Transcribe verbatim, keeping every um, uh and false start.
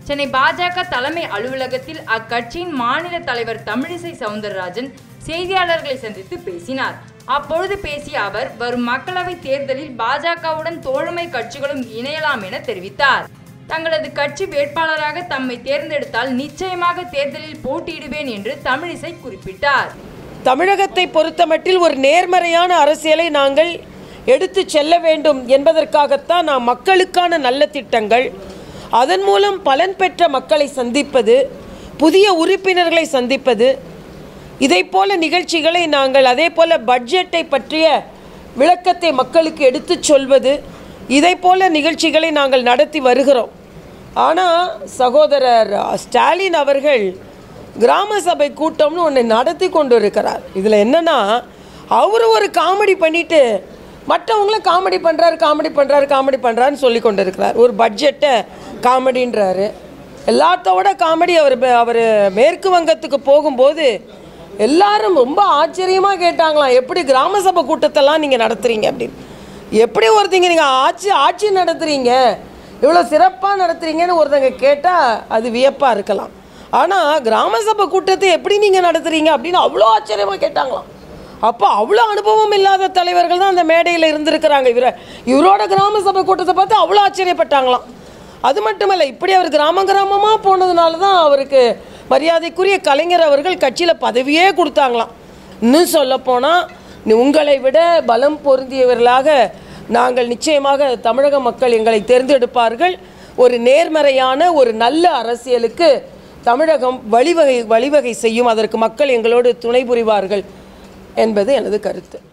சென்னை பாஜக தலைமை அலுவலகத்தில் அக்கட்சியின் மாநில தலைவர் தமிழிசை சவுந்தரராஜன் செய்தியாளர்களை சந்தித்து பேசினார். அப்பொழுது பேசிய அவர், வரும் மக்களவை தேர்தலில் பாஜகவுடன் தோழமை கட்சிகளும் இணையலாம் என தெரிவித்தார். தங்களது கட்சி வேட்பாளராக தம்மை தேர்ந்தெடுத்தால் நிச்சயமாக தேர்தலில் போட்டியிடுவேன் என்று தமிழிசை குறிப்பிட்டார். தமிழகத்தை பொறுத்தமட்டில் ஒரு நேர்மறையான அரசியலை நாங்கள் எடுத்து செல்ல வேண்டும் என்பதற்காகத்தான் நாம் மக்களுக்கான நல்ல திட்டங்கள், அதன் மூலம் பலன் பெற்ற மக்களை சந்திப்பது, புதிய உறுப்பினர்களை சந்திப்பது, இதை போல நிகழ்ச்சிகளை நாங்கள் அதே போல பட்ஜெட்டை பற்றிய விளக்கத்தை மக்களுக்கு எடுத்து சொல்வது, இதை போல நிகழ்ச்சிகளை நாங்கள் நடத்தி வருகிறோம். ஆனால் சகோதரர் ஸ்டாலின் அவர்கள் கிராம சபை கூட்டம்னு ஒன்று நடத்தி கொண்டு இருக்கிறார். இதில் என்னென்னா, அவர் ஒரு காமெடி பண்ணிவிட்டு மற்றவங்கள காமெடி பண்ணுறாரு காமெடி பண்ணுறாரு காமெடி பண்ணுறாருன்னு சொல்லி கொண்டு இருக்கிறார். ஒரு பட்ஜெட்டை காமெடின்றாரு. எல்லாத்தோட காமெடி. அவர் அவர் மேற்கு வங்கத்துக்கு போகும்போது எல்லாரும் ரொம்ப ஆச்சரியமாக கேட்டாங்களாம், எப்படி கிராம சபை கூட்டத்தெல்லாம் நீங்கள் நடத்துகிறீங்க அப்படின்னு. எப்படி ஒருத்தங்க நீங்கள் ஆட்சி ஆட்சி நடத்துகிறீங்க, இவ்வளோ சிறப்பாக நடத்துகிறீங்கன்னு ஒருத்தங்க கேட்டால் அது வியப்பாக இருக்கலாம். ஆனால் கிராம சபை கூட்டத்தை எப்படி நீங்கள் நடத்துகிறீங்க அப்படின்னு அவ்வளோ ஆச்சரியமாக கேட்டாங்களாம். அப்போ அவ்வளோ அனுபவம் இல்லாத தலைவர்கள் தான் அந்த மேடையில் இருந்திருக்கிறாங்க. இவர இவரோட கிராம சபை கூட்டத்தை பார்த்து அவ்வளோ ஆச்சரியப்பட்டாங்களாம். அது மட்டுமல்ல, இப்படி அவர் கிராம கிராமமாக போனதுனால தான் அவருக்கு மரியாதைக்குரிய கலைஞர் அவர்கள் கட்சியில் பதவியே கொடுத்தாங்களாம். இன்னும் சொல்லப்போனால் உங்களை விட பலம் பொருந்தியவர்களாக நாங்கள் நிச்சயமாக தமிழக மக்கள் எங்களை தேர்ந்தெடுப்பார்கள். ஒரு நேர்மறையான ஒரு நல்ல அரசியலுக்கு தமிழகம் வழிவகை வழிவகை செய்யும். அதற்கு மக்கள் எங்களோடு துணை புரிவார்கள் என்பது எனது கருத்து.